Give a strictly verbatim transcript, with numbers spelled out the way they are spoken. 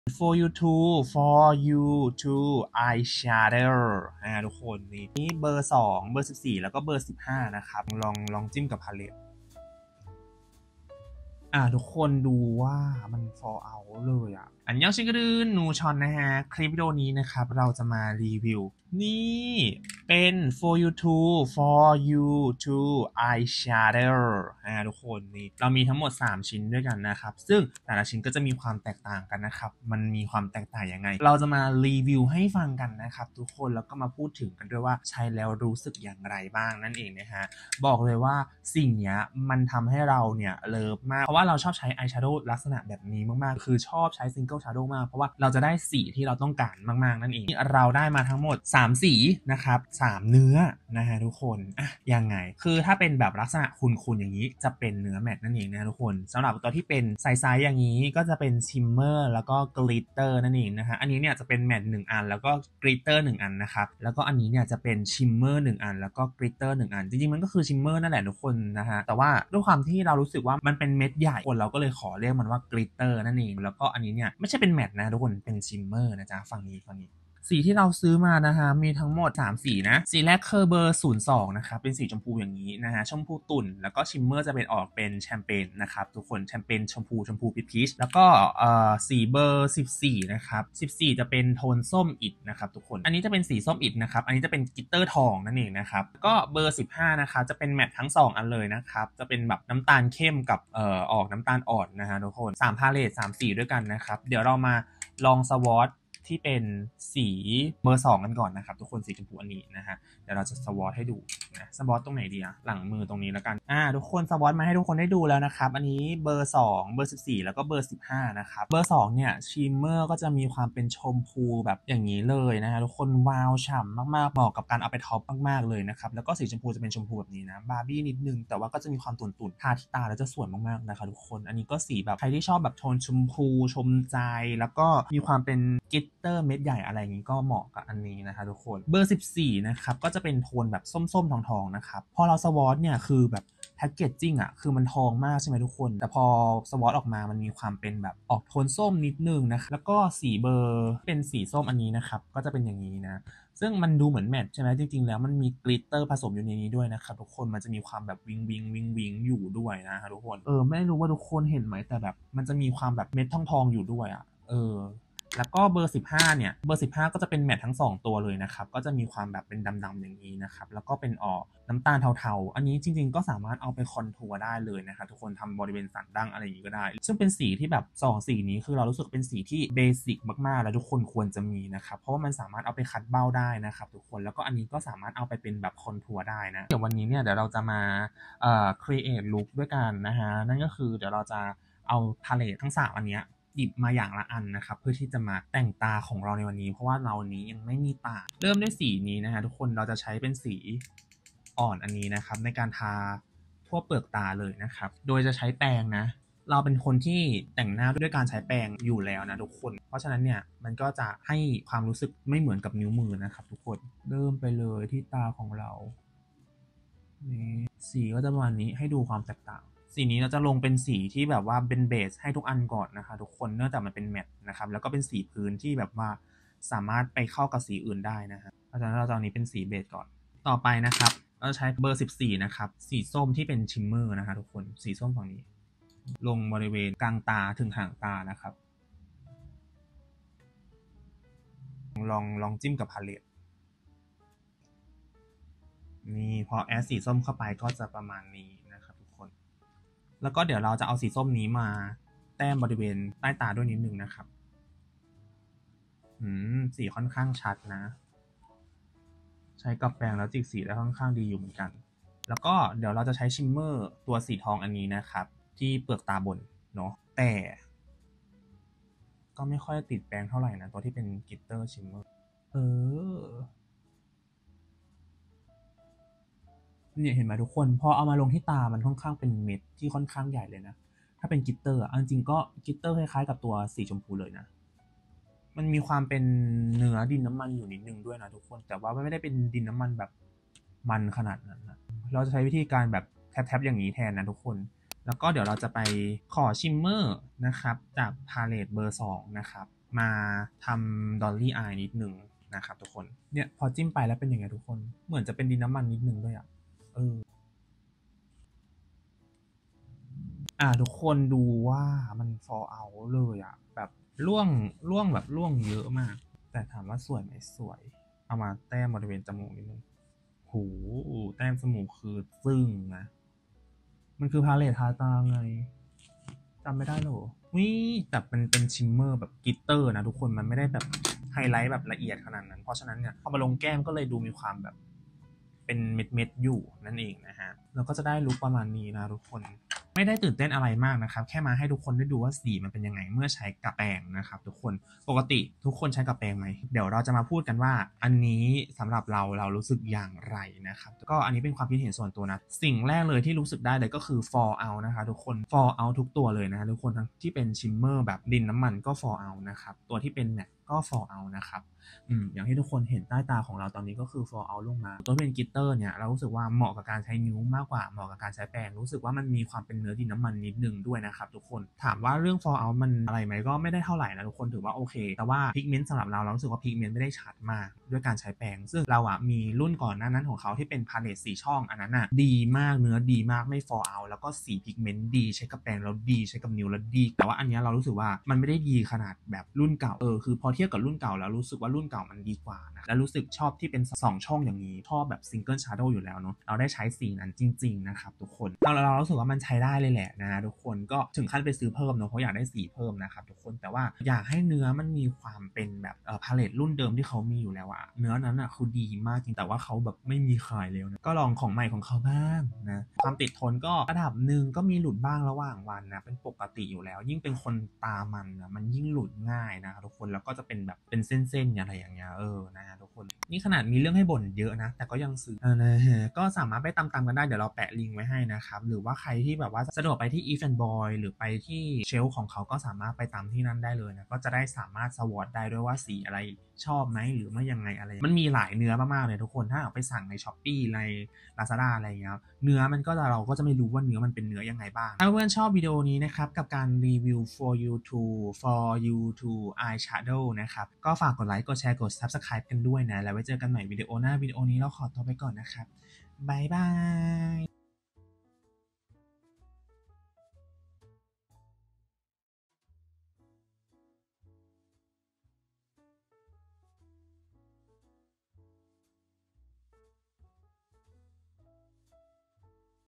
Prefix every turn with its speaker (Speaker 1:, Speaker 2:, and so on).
Speaker 1: for you to for you to eyeshadow อ่าทุกคนนี่นี่เบอร์สองเบอร์สิบสี่แล้วก็เบอร์สิบห้านะครับลองลองจิ้มกับพาเลตอ่าทุกคนดูว่ามัน fall out เลยอ่ะอันยองชิคกรืนนูชอนนะฮะคลิปวิดีโอนี้นะครับเราจะมารีวิวนี่เป็น for you to for you to eyeshadow อ่าทุกคนนี่เรามีทั้งหมดสามชิ้นด้วยกันนะครับซึ่งแต่ละชิ้นก็จะมีความแตกต่างกันนะครับมันมีความแตกต่างยังไงเราจะมารีวิวให้ฟังกันนะครับทุกคนแล้วก็มาพูดถึงกันด้วยว่าใช้แล้วรู้สึกอย่างไรบ้างนั่นเองนะฮะบอกเลยว่าสิ่งนี้มันทำให้เราเนี่ยเลิฟมากเพราะว่าเราชอบใช้อายแชโดว์ลักษณะแบบนี้มากๆคือชอบใช้ซิงเกิลแชโดว์มากเพราะว่าเราจะได้สีที่เราต้องการมากๆนั่นเองเราได้มาทั้งหมดสามสีนะครับสามเนื้อนะฮะทุกคนอ่ะยังไงคือถ้าเป็นแบบลักษณะคุณๆอย่างนี้จะเป็นเนื้อแมตต์นั่นเองนะทุกคนสำหรับตัวที่เป็นไซส์ๆอย่างนี้ก็จะเป็นชิมเมอร์แล้วก็กลิตเตอร์นั่นเองนะฮะอันนี้เนี่ยจะเป็นแมตต์หนึ่งอันแล้วก็กลิตเตอร์หนึ่งอันนะครับแล้วก็อันนี้เนี่ยจะเป็นชิมเมอร์หนึ่งอันแล้วก็กลิตเตอร์หนึ่งอันจริงๆมันก็คือชิมเมอร์นั่นแหละทุกคนนะฮะแต่ว่าด้วยความที่เรารู้สึกว่ามันเป็นเม็ดใหญ่คนเราก็เลยขอเรียกมันว่ากลิตเตอร์นั่นเองแล้วก็อันนี้เนี่ยไม่ใช่เป็นแมตต์นะทุกคนเป็นชิมเมอร์นะจ๊ะฝั่งนี้ฝั่งนี้สีที่เราซื้อมานะฮะมีทั้งหมดสามสีนะสีแรกคือเบอร์ศูนย์สองนะครับเป็นสีชมพูอย่างนี้นะฮะชมพูตุ่นแล้วก็ชิมเมอร์จะเป็นออกเป็นแชมเปญนะครับทุกคนแชมเปญชมพูชมพูพีชแล้วก็เอ่อสีเบอร์สิบสี่นะครับสิบสี่จะเป็นโทนส้มอิฐนะครับทุกคนอันนี้จะเป็นสีส้มอิฐนะครับอันนี้จะเป็นกลิตเตอร์ทองนั่นเองนะครับก็เบอร์สิบห้านะครับจะเป็นแมตต์ทั้งสองอันเลยนะครับจะเป็นแบบน้ำตาลเข้มกับเอ่อออกน้ำตาลอ่อนนะฮะทุกคนสามพาเลตสามสีด้วยกันนะครับเดี๋ยวเรามาลองสวอตที่เป็นสีเบอร์สองกันก่อนนะครับทุกคนสีชมพูอันนี้นะฮะเดี๋ยวเราจะสวอตให้ดูนะสวอตตรงไหนดีอะหลังมือตรงนี้แล้วกันอ่าทุกคนสวอตมาให้ทุกคนได้ดูแล้วนะครับอันนี้เบอร์สองเบอร์สิบสี่แล้วก็เบอร์สิบห้านะครับเบอร์สองเนี่ยชิมเมอร์ก็จะมีความเป็นชมพูแบบอย่างนี้เลยนะฮะทุกคนวาวฉ่ำมากๆเหมาะกับการเอาไปท็อปมากๆเลยนะครับแล้วก็สีชมพูจะเป็นชมพูแบบนี้นะบาร์บี้นิดนึงแต่ว่าก็จะมีความตุ่นๆทาที่ตาแล้วจะสวยมากๆนะคะทุกคนอันนี้ก็สีแบบใครที่ชอบแบบโทนชมพูชมใจแล้วก็มีความเป็นกลิตเตอร์เม็ดใหญ่อะไรอย่างนี้ก็เหมาะกับอันนี้นะคะทุกคนเบอร์สิบสี่นะครับก็จะเป็นโทนแบบส้มๆทองๆนะครับพอเราสวอตเนี่ยคือแบบแพ็กเกจจิ้งอ่ะคือมันทองมากใช่ไหมทุกคนแต่พอสวอตออกมามันมีความเป็นแบบออกโทนส้มนิดนึงนะแล้วก็สีเบอร์เป็นสีส้มอันนี้นะครับก็จะเป็นอย่างนี้นะซึ่งมันดูเหมือนแมทใช่ไหมจริงๆแล้วมันมีกลิตเตอร์ผสมอยู่ในนี้ด้วยนะครับทุกคนมันจะมีความแบบวิงวิงวิงวิงอยู่ด้วยนะทุกคนเออไม่รู้ว่าทุกคนเห็นไหมแต่แบบมันจะมีความแบบเม็ดทองทองอยู่ด้วยอ่ะเออแล้วก็เบอร์สิบห้าเนี่ยเบอร์สิบห้าก็จะเป็นแมททั้งสองตัวเลยนะครับก็จะมีความแบบเป็นดำๆอย่างนี้นะครับแล้วก็เป็นออกน้ำตาลเทาๆอันนี้จริงๆก็สามารถเอาไปคอนทัวร์ได้เลยนะครับทุกคนทำบริเวณสันดั้งอะไรอย่างนี้ก็ได้ซึ่งเป็นสีที่แบบสองสีนี้คือเรารู้สึกเป็นสีที่เบสิกมากๆแล้วทุกคนควรจะมีนะครับเพราะว่ามันสามารถเอาไปคัดเบ้าได้นะครับทุกคนแล้วก็อันนี้ก็สามารถเอาไปเป็นแบบคอนทัวร์ได้นะเดี๋ยววันนี้เนี่ยเดี๋ยวเราจะมาเอ่อ create look ด้วยกันนะฮะนั่นก็คือเดี๋ยวเราจะเอาพาเลตทั้งสามอันเนี้ยหยิบมาอย่างละอันนะครับเพื่อที่จะมาแต่งตาของเราในวันนี้เพราะว่าเรานี้ยังไม่มีตาเริ่มด้วยสีนี้นะฮะทุกคนเราจะใช้เป็นสีอ่อนอันนี้นะครับในการทาทั่วเปลือกตาเลยนะครับโดยจะใช้แปรงนะเราเป็นคนที่แต่งหน้าด้วยการใช้แปรงอยู่แล้วนะทุกคนเพราะฉะนั้นเนี่ยมันก็จะให้ความรู้สึกไม่เหมือนกับนิ้วมือนะครับทุกคนเริ่มไปเลยที่ตาของเรานี่สีก็จะประมาณนี้ให้ดูความแตกต่างสีนี้เราจะลงเป็นสีที่แบบว่าเป็นเบสให้ทุกอันก่อนนะคะทุกคนเนื่องจากมันเป็นแมตต์นะครับแล้วก็เป็นสีพื้นที่แบบว่าสามารถไปเข้ากับสีอื่นได้นะฮะเพราะฉะนั้นเราจะเอานี้เป็นสีเบสก่อนต่อไปนะครับเราใช้เบอร์สิบสี่นะครับสีส้มที่เป็นชิมเมอร์นะคะทุกคนสีส้มฝั่งนี้ลงบริเวณกลางตาถึงหางตานะครับลองลองจิ้มกับพาเลตนี่พอแอดสีส้มเข้าไปก็จะประมาณนี้นะครับทุกคนแล้วก็เดี๋ยวเราจะเอาสีส้มนี้มาแต้มบริเวณใต้ตาด้วยนิดนึงนะครับอืมสีค่อนข้างชัดนะใช้กับแปรงแล้วจิกสีได้ค่อนข้างดีอยู่เหมือนกันแล้วก็เดี๋ยวเราจะใช้ชิมเมอร์ตัวสีทองอันนี้นะครับที่เปลือกตาบนเนาะแต่ก็ไม่ค่อยติดแปรงเท่าไหร่นะตัวที่เป็นกลิตเตอร์ชิมเมอร์เออเนี่ยเห็นไหมทุกคนพอเอามาลงที่ตามันค่อนข้างเป็นเม็ดที่ค่อนข้างใหญ่เลยนะถ้าเป็นกลิตเตอร์อ่ะจริงๆก็กลิตเตอร์คล้ายๆกับตัวสีชมพูเลยนะมันมีความเป็นเนื้อดินน้ำมันอยู่นิดนึงด้วยนะทุกคนแต่ว่าไม่ได้เป็นดินน้ำมันแบบมันขนาดนั้นนะเราจะใช้วิธีการแบบแทบๆอย่างนี้แทนนะทุกคนแล้วก็เดี๋ยวเราจะไปขอชิมเมอร์นะครับจากพาเลตเบอร์สองนะครับมาทำดอลลี่อายนิดนึงนะครับทุกคนเนี่ยพอจิ้มไปแล้วเป็นยังไงทุกคนเหมือนจะเป็นดินน้ำมันนิดนึงด้วยอ่ะเอออ่าทุกคนดูว่ามัน fall out เลยอ่ะแบบร่วงร่วงแบบร่วงเยอะมากแต่ถามว่าสวยไหมสวยเอามาแต้มบริเวณจมูกนิดนึงโหแต้มจมูกคือซึ้งนะมันคือพาเลททาตาไงจำไม่ได้หรอวิแต่เป็นเป็นชิมเมอร์แบบกลิตเตอร์นะทุกคนมันไม่ได้แบบไฮไลท์แบบละเอียดขนาดนั้นเพราะฉะนั้นเนี่ยพอมาลงแก้มก็เลยดูมีความแบบเป็นเม็ดเม็ดอยู่นั่นเองนะฮะเราก็จะได้ลุคประมาณนี้นะทุกคนไม่ได้ตื่นเต้นอะไรมากนะครับแค่มาให้ทุกคนได้ดูว่าสีมันเป็นยังไงเมื่อใช้กับแปรงนะครับทุกคนปกติทุกคนใช้กับแปรงไหมเดี๋ยวเราจะมาพูดกันว่าอันนี้สำหรับเราเรารู้สึกอย่างไรนะครับก็อันนี้เป็นความคิดเห็นส่วนตัวนะสิ่งแรกเลยที่รู้สึกได้เลยก็คือ fall out นะคะทุกคน fall out ทุกตัวเลยนะทุกคนทั้งที่เป็นชิมเมอร์แบบดินน้ำมันก็ fall out นะครับตัวที่เป็นแมทก็ fall out นะครับอืมอย่างที่ทุกคนเห็นใต้ตาของเราตอนนี้ก็คือ fall out ลงมาตัวที่เป็นกลิตเตอร์เนี่ยเรารู้สึกว่าเหมาะกับการใช้นิ้วมากกว่าเหมาะกับการใช้แปรงรู้สึกว่ามันมีความเป็นเนื้อดินน้ำมันนิดนึงด้วยนะครับทุกคนถามว่าเรื่อง fall out มันอะไรไหมก็ไม่ได้เท่าไหร่นะทุกคนถือว่าโอเคแต่ว่าพิกเมนต์สำหรับเราเรารู้สึกว่าพิกเมนต์ไม่ได้ชัดมากด้วยการใช้แปรงซึ่งเราอ่ะมีรุ่นก่อนหน้านั้นของเขาที่เป็นพาเลตสีช่องอันนั้นอ่ะดีมากเนื้อดีมากไม่ fall out แล้วก็สีพิกเมนต์ดีใช้กับแปรงแล้วดีใช้กับนิ้วแล้วดีแต่ว่าอันนี้เรารู้สึกว่ามันไม่ได้ดีขนาดแบบรุ่นเก่าเออคือพอเทียบกับรุ่นเก่าแล้วรู้สึกว่ารุ่นเก่ามันดีกว่านะและรู้สึกชอบที่เป็นสองช่องอย่างนี้ชอบแบบซิงเกิลชาร์โดอยู่แล้วเนาะเราได้ใช้สีนั้นจริงๆนะครับทุกคนเราเรารู้สึกว่ามันใช้ได้เลยแหละนะทุกคนก็ถึงขั้นไปซื้อเพิ่มเนาะเพราะอยากได้สีเพิ่มนะครับทุกคนแต่ว่าอยากให้เนื้อมันมีความเป็นแบบเอ่อพาเลตรุ่นเดิมที่เขามีอยู่แล้วอะเนื้อนั้นอะคือดีมากจริงแต่ว่าเขาแบบไม่มีขายแล้วนะก็ลองของใหม่ของเขาบ้างนะความติดทนก็ระดับหนึ่งก็มีหลุดบ้างระหว่างวันนะเป็นปกติอยู่แล้วยิ่งเป็นคนตามันนะมันยิ่งหลุดง่ายนะทุกคนแล้วก็จะเป็นแบบเป็นเส้นๆอะไรอย่างเงี้ยเออนะทุกคนนี่ขนาดมีเรื่องให้บ่นเยอะนะแต่ก็ยังซื้อนะฮะก็สามารถไปตามๆกันได้เดี๋ยวเราแปะลิงก์ไว้ให้นะครับหรือว่าใครที่แบบว่าสะดวกไปที่ Eve and Boy หรือไปที่เชลฟ์ของเขาก็สามารถไปตามที่นั่นได้เลยนะก็จะได้สามารถสวอตได้ด้วยว่าสีอะไรชอบไหมหรือไม่ยังไงอะไรมันมีหลายเนื้อมากๆเลยทุกคนถ้าเอาไปสั่งใน Shopee ใน Lazada อะไรอย่างเงี้ยเนื้อมันก็จะเราก็จะไม่รู้ว่าเนื้อมันเป็นเนื้อยังไงบ้างถ้าเพื่อนชอบวิดีโอนี้นะครับกับการรีวิว for you to for you to eyeshadow นะครับก็ฝากกดไลค์กดแชร์กด Subscribe กันด้วยนะแล้วไว้เจอกันใหม่วิดีโอหน้าวิดีโอนี้เราขอตัวไปก่อนนะครับบ๊ายบาย